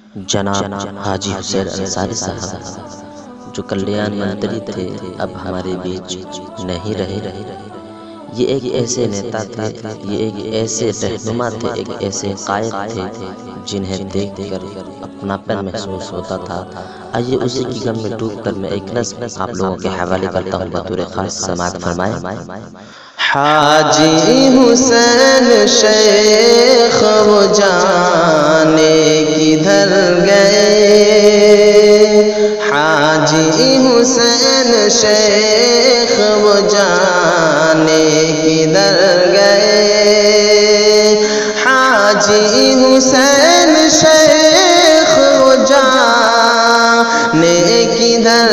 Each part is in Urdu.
جناب حاجی حسین انصاری صاحب جو کلیان منتری تھے اب ہمارے بیچ نہیں رہے۔ یہ ایک ایسے نیتا تھے، یہ ایک ایسے رہنما تھے، ایک ایسے قائد تھے جنہیں دیکھ کر اپناپن محسوس ہوتا تھا۔ آئیے اسی کی غم میں ڈوب کر میں ایک نظم آپ لوگوں کے حوالے کرتا ہوں، بطور خاص سماعت فرمائیں۔ حاجی حسین شیخ وہ جانے کدھر گئے، حاجی حسین شیخ وہ جانے کدھر گئے، حاجی حسین شیخ وہ جانے کدھر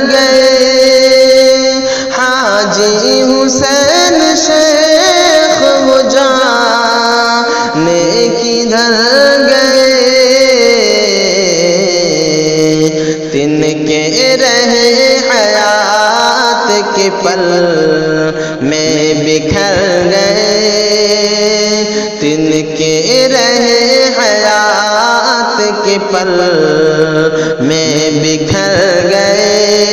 گئے، حاجی حسین شیخ وہ جانے کدھر گئے، تن کے رہے حیات کے پل میں بکھر گئے، تن کے رہے حیات کے پل میں بکھر گئے،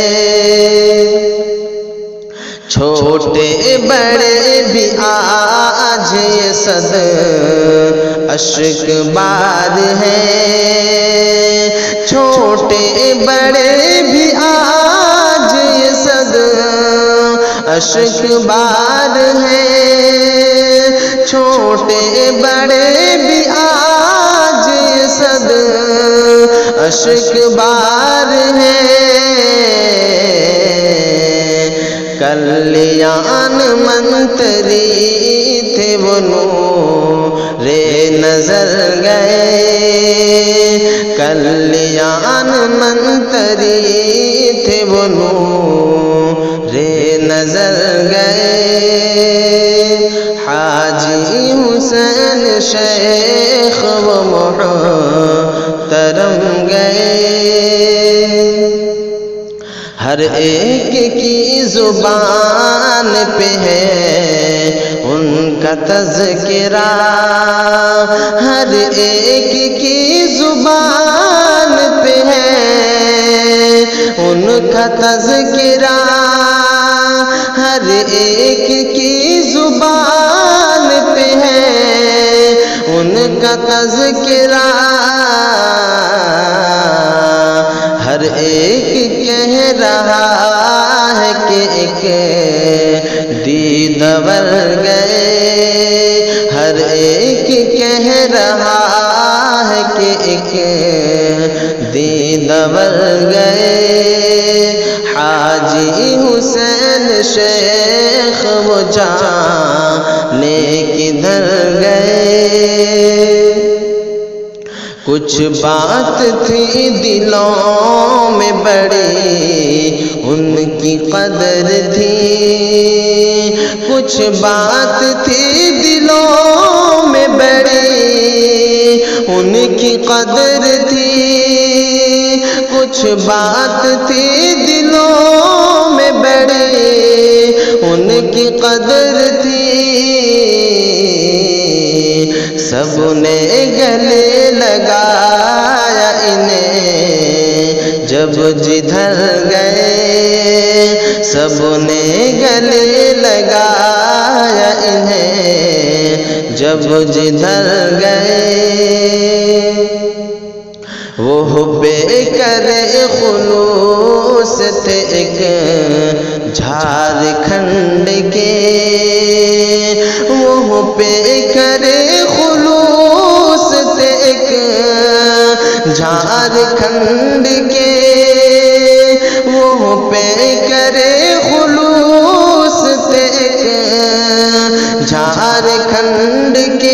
چھوٹے بڑے بھی آج یہ صد اشک بار ہیں، چھوٹے بڑے بھی آج یہ صد اشک بار ہیں، چھوٹے بڑے بھی آج یہ صد اشک بار ہیں، کلیان منتری تھے وہ نور نظر گئے، کلیان منتری تھے وہ نور نظر گئے، حاجی حسین شیخ وہ محترم گئے، ہر ایک کی زبان پہ ہے ان کا تذکرہ، ہر ایک کی زبان پہ ہے ان کا تذکرہ، ہر ایک کی زبان پہ ہے ان کا تذکرہ، ہر ایک کہہ رہا ہے کہ ایک دیدور گئے، ہر ایک کہہ رہا ہے کہ ایک دیدور گئے، حاجی حسین شیخ وہ جانے کدھر گئے، کچھ بات تھی دلوں میں بڑی ان کی قدر تھی، کچھ بات تھی دلوں میں بڑی ان کی قدر تھی، کچھ بات تھی دلوں میں بڑی ان کی قدر تھی، سب نے گلے لگایا انہیں جب جدھر گئے، سب نے گلے لگایا انہیں جب جدھر گئے، وہ بے کرے خلوص تھے ایک جھارکھنڈ کے، وہ بے کرے خلوص تھے ایک جھارکھنڈ کے، وہ بے کرے خلوص تھے ایک جھارکھنڈ کے،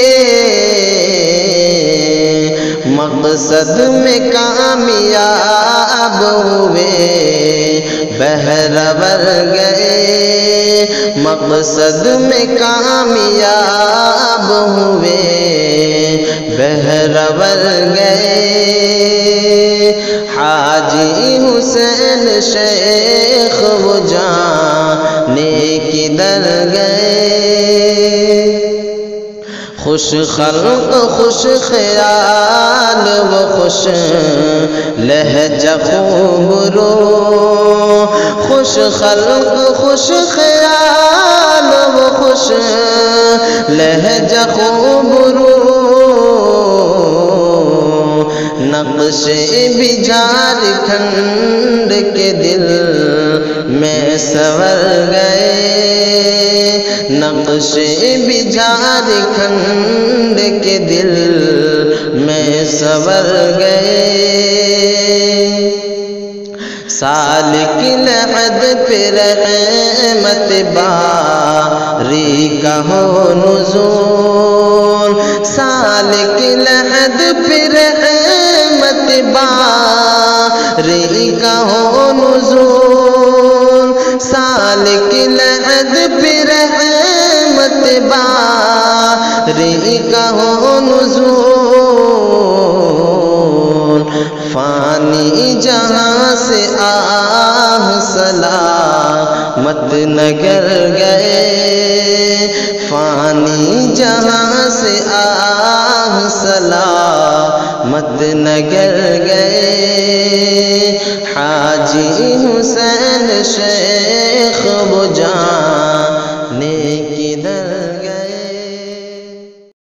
مقصد میں کامیاب ہوئے بہرور گئے، مقصد میں کامیاب ہوئے بہرور گئے، حاجی حسین شیخ وہ جانے کدھر گئے، خوش خلق خوش خیال وہ خوش لہجہ خوب رو، خوش خلق خوش خیال و خوش لہجہ خوب رو، نقش بجھار کھنڈ کے دل میں سور گئے، نقش بجھار کھنڈ کے دل میں سور گئے، سالک لحد پہ رحمت باری کا ہو نزول، سالک لحد پہ رحمت باری کا ہو نزول، سالک لحد پہ رحمت باری کا ہو نزول، فانی جہاں سے آہ سلامت نگر گئے، فانی جہاں سے آہ سلامت نگر گئے، حاجی حسین شیخ وہ جان